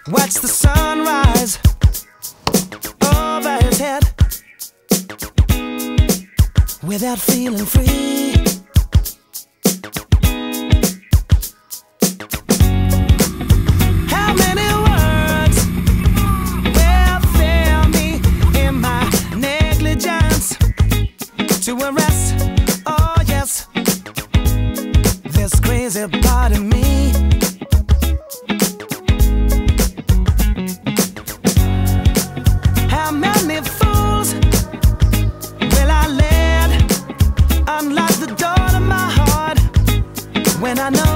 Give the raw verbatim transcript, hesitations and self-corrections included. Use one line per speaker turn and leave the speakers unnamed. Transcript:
watch the sunrise over his head without feeling free. How many words will fail me in my negligence to arrest, oh yes, this crazy part of me? How many fools will I let unlock the door to my heart when I know